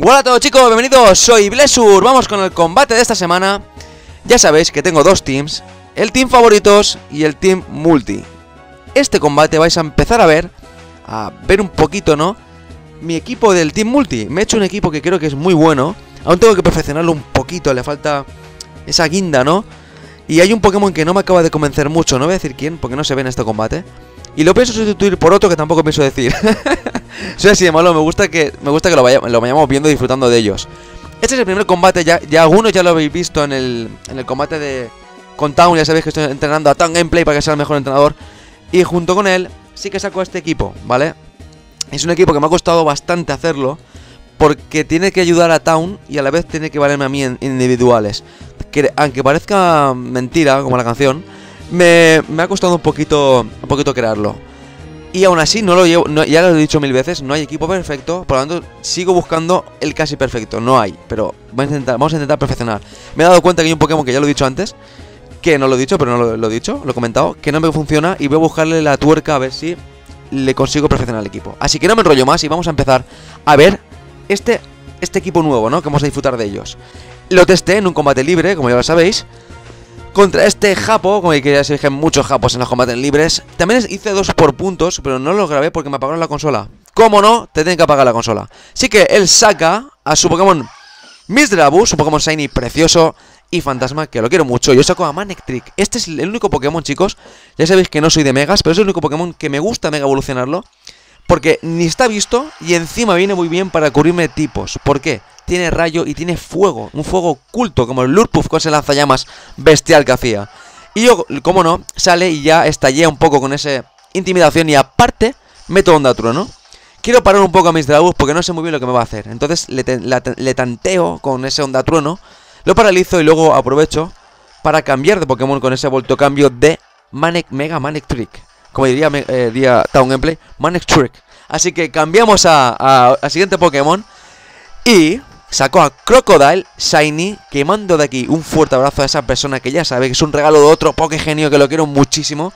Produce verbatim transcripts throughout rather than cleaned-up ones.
Hola a todos chicos, bienvenidos, soy Blessur. Vamos con el combate de esta semana. Ya sabéis que tengo dos teams, el team favoritos y el team multi. Este combate vais a empezar a ver, a ver un poquito, ¿no? Mi equipo del team multi. Me he hecho un equipo que creo que es muy bueno. Aún tengo que perfeccionarlo un poquito, le falta esa guinda, ¿no? Y hay un Pokémon que no me acaba de convencer mucho, no voy a decir quién, porque no se ve en este combate. Y lo pienso sustituir por otro que tampoco pienso decir. Soy así de malo, me gusta que me gusta que lo, vaya, lo vayamos viendo y disfrutando de ellos. Este es el primer combate, ya, ya algunos ya lo habéis visto en el, en el combate de con Town. Ya sabéis que estoy entrenando a Town Gameplay para que sea el mejor entrenador. Y junto con él sí que saco este equipo, ¿vale? Es un equipo que me ha costado bastante hacerlo, porque tiene que ayudar a Town y a la vez tiene que valerme a mí en individuales. Que aunque parezca mentira, como la canción, me, me ha costado un poquito, un poquito crearlo. Y aún así, no lo llevo, no, ya lo he dicho mil veces, no hay equipo perfecto. Por lo tanto, sigo buscando el casi perfecto. No hay, pero vamos a intentar, vamos a intentar perfeccionar. Me he dado cuenta que hay un Pokémon que ya lo he dicho antes, que no lo he dicho, pero no lo, lo he dicho, lo he comentado, que no me funciona. Y voy a buscarle la tuerca a ver si le consigo perfeccionar el equipo. Así que no me enrollo más y vamos a empezar a ver este, este equipo nuevo, ¿no? Que vamos a disfrutar de ellos. Lo testé en un combate libre, como ya lo sabéis, contra este japo, como que ya se dije muchos japos en los combates libres. También hice dos por puntos, pero no los grabé porque me apagaron la consola. ¿Cómo no? Te tienen que apagar la consola. Así que él saca a su Pokémon Misdreavus, su Pokémon Shiny precioso y fantasma, que lo quiero mucho. Yo saco a Manectric. Este es el único Pokémon, chicos. Ya sabéis que no soy de megas, pero es el único Pokémon que me gusta mega evolucionarlo, porque ni está visto y encima viene muy bien para cubrirme tipos. ¿Por qué? Tiene rayo y tiene fuego, un fuego oculto, como el Lurpuff con ese lanzallamas bestial que hacía. Y yo, como no, sale y ya estallé un poco con esa intimidación. Y aparte, meto Onda Trueno. Quiero parar un poco a mis Misdreavus porque no sé muy bien lo que me va a hacer. Entonces le, te, la, le tanteo con ese Onda Trueno, lo paralizo y luego aprovecho para cambiar de Pokémon con ese voltocambio de Manic, Mega Manectric. Como diría, eh, diría Town Gameplay, Manectric. Así que cambiamos a, a, al siguiente Pokémon y saco a Crocodile Shiny, que mando de aquí un fuerte abrazo a esa persona que ya sabe que es un regalo de otro Pokégenio que lo quiero muchísimo.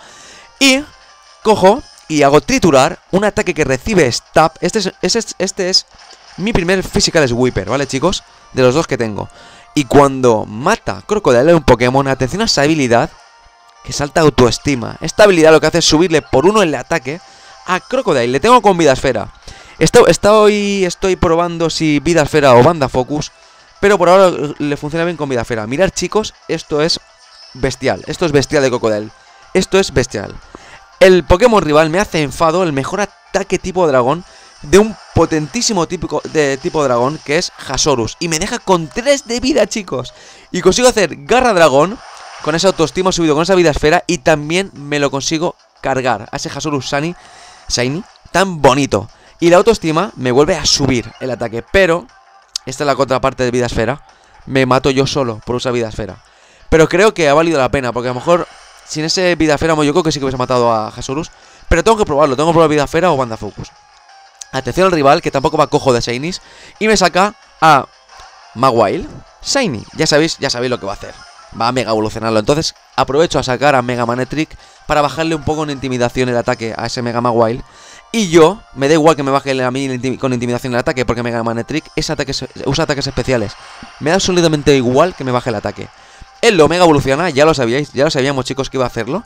Y cojo y hago triturar un ataque que recibe Stab. Este es, este es, este es mi primer Physical Sweeper, ¿vale, chicos? De los dos que tengo. Y cuando mata Crocodile a un Pokémon, atención a esa habilidad que salta autoestima. Esta habilidad lo que hace es subirle por uno el ataque a Crocodile. Le tengo con Vida Esfera. Estoy, estoy, estoy probando si Vida Esfera o Banda Focus, pero por ahora le funciona bien con Vida Esfera. Mirad, chicos, esto es bestial. Esto es bestial de Crocodile. Esto es bestial. El Pokémon rival me hace enfado, el mejor ataque tipo dragón de un potentísimo tipo de tipo dragón, que es Hasorus. Y me deja con tres de vida, chicos. Y consigo hacer Garra Dragón con esa autoestima subido, con esa Vida Esfera. Y también me lo consigo cargar a ese Hasorus Shiny, Shiny tan bonito. Y la autoestima me vuelve a subir el ataque. Pero esta es la contraparte de Vida Esfera. Me mato yo solo por usar Vida Esfera. Pero creo que ha valido la pena, porque a lo mejor sin ese Vida Esfera yo creo que sí que hubiese matado a Hasorus. Pero tengo que probarlo, tengo que probar Vida Esfera o Banda Focus. Atención al rival, que tampoco va cojo de Shinies. Y me saca a Mawile Shiny. Ya sabéis, ya sabéis lo que va a hacer. Va a mega evolucionarlo. Entonces aprovecho a sacar a Mega Manectric para bajarle un poco en intimidación el ataque a ese Mega Mawile. Y yo, me da igual que me baje a mí con intimidación el ataque, porque Mega Manectric es ataque, usa ataques especiales. Me da absolutamente igual que me baje el ataque. Él lo mega evoluciona, ya lo sabíais, ya lo sabíamos, chicos, que iba a hacerlo.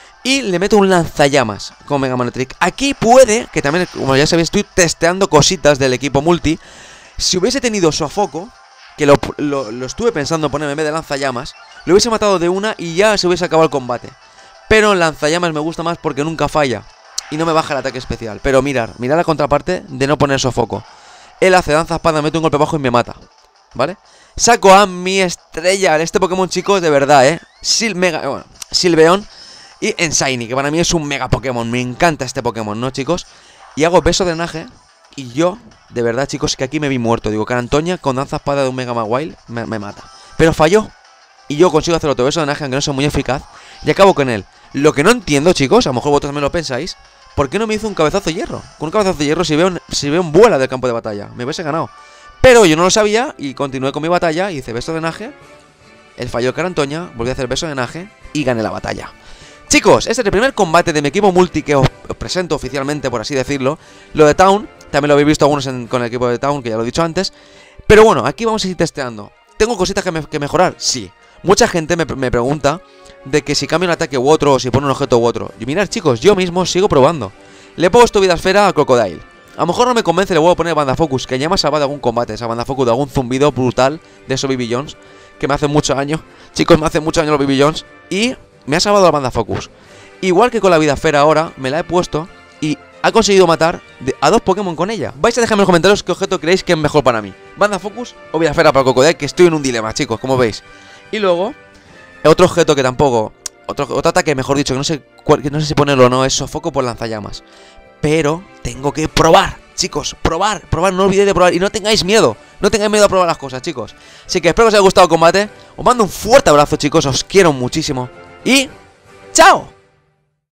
Y le meto un lanzallamas con Mega Manectric. Aquí puede, que también, como ya sabéis, estoy testeando cositas del equipo multi. Si hubiese tenido Sofoco, que lo, lo, lo estuve pensando ponerme en vez de lanzallamas, lo hubiese matado de una y ya se hubiese acabado el combate. Pero el lanzallamas me gusta más porque nunca falla y no me baja el ataque especial. Pero mirar, mirad la contraparte de no poner Sofoco. Él hace danza espada, me mete un golpe bajo y me mata, ¿vale? Saco a mi estrella, este Pokémon, chicos, de verdad, ¿eh? Sil Mega, bueno, Silveon y en Shiny, que para mí es un mega Pokémon. Me encanta este Pokémon, ¿no, chicos? Y hago beso de drenaje. Y yo, de verdad, chicos, que aquí me vi muerto. Digo, Carantoña con danza espada de un Mega Mawile me, me mata. Pero falló. Y yo consigo hacer otro beso de drenaje, aunque no sea muy eficaz. Y acabo con él. Lo que no entiendo, chicos, a lo mejor vosotros también lo pensáis, ¿por qué no me hizo un cabezazo de hierro? Con un cabezazo de hierro, si veo, si veo un vuela del campo de batalla, me hubiese ganado. Pero yo no lo sabía y continué con mi batalla. Hice beso de drenaje. Él falló Carantoña, volví a hacer beso de drenaje y gané la batalla. Chicos, este es el primer combate de mi equipo multi que os presento oficialmente, por así decirlo. Lo de Town, también lo habéis visto algunos en, con el equipo de Town, que ya lo he dicho antes. Pero bueno, aquí vamos a ir testeando. ¿Tengo cositas que, me que mejorar? Sí. Mucha gente me, me pregunta de que si cambio un ataque u otro, o si pone un objeto u otro. Y mirad, chicos, yo mismo sigo probando. Le he puesto vida esfera a Crocodile. A lo mejor no me convence, le voy a poner Banda Focus, que ya me ha salvado de algún combate, esa Banda Focus, de algún zumbido brutal de esos B B Jones, que me hace muchos años. Chicos, me hace muchos años los B B Jones. Y me ha salvado la Banda Focus. Igual que con la vida esfera ahora, me la he puesto y ha conseguido matar de, a dos Pokémon con ella. Vais a dejarme en los comentarios qué objeto creéis que es mejor para mí. Banda Focus o vida esfera para Crocodile, que estoy en un dilema, chicos, como veis. Y luego, otro objeto que tampoco... Otro, otro ataque, mejor dicho, que no sé, cuál, que no sé si ponerlo o no, es sofoco por lanzallamas. Pero tengo que probar, chicos, probar, probar, no olvidéis de probar. Y no tengáis miedo, no tengáis miedo a probar las cosas, chicos. Así que espero que os haya gustado el combate. Os mando un fuerte abrazo, chicos, os quiero muchísimo. Y... ¡chao!